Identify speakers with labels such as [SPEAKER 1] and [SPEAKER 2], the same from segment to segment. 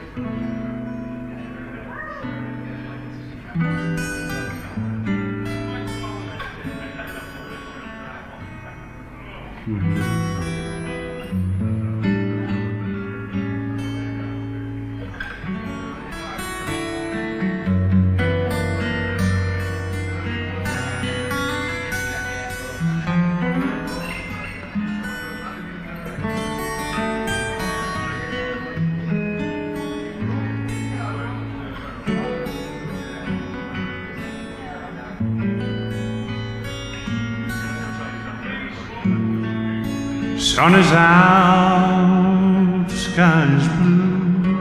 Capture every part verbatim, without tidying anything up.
[SPEAKER 1] Sun is out, the sky is blue.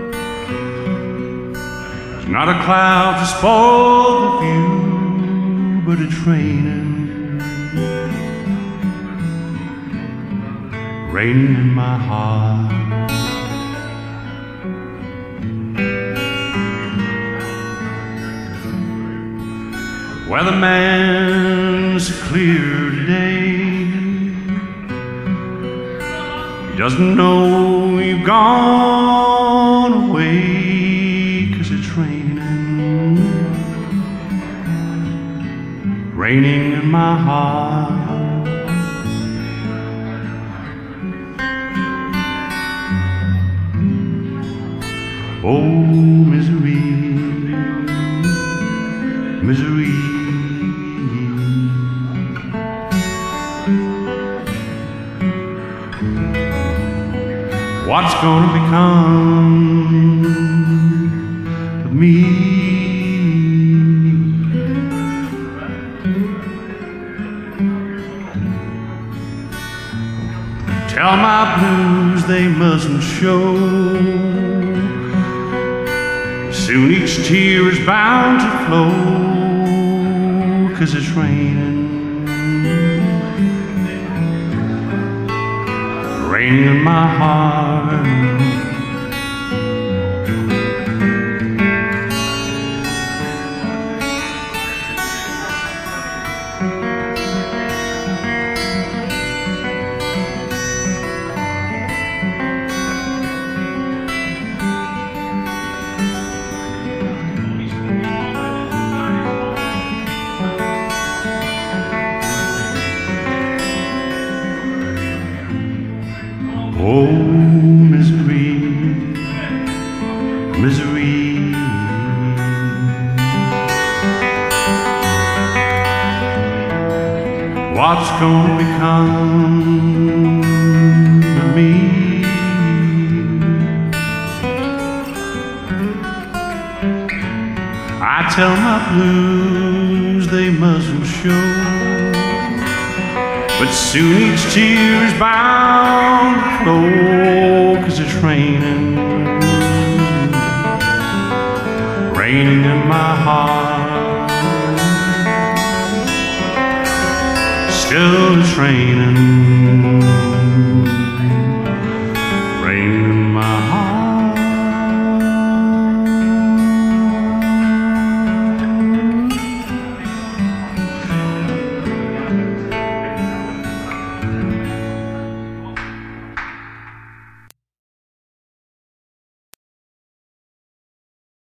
[SPEAKER 1] There's not a cloud to spoil the view, but it's raining, raining in my heart. Weatherman's clear today. He doesn't know you've gone away, 'cause it's raining, raining in my heart. Oh, misery, misery. What's gonna become of me? Tell my blues they mustn't show. Soon each tear is bound to flow, 'cause it's raining, raining in my heart. Oh, misery, misery. What's gonna become of me? I tell my blues they mustn't show, but soon each tear is bound to flow, 'cause it's raining, raining in my heart. Still it's raining.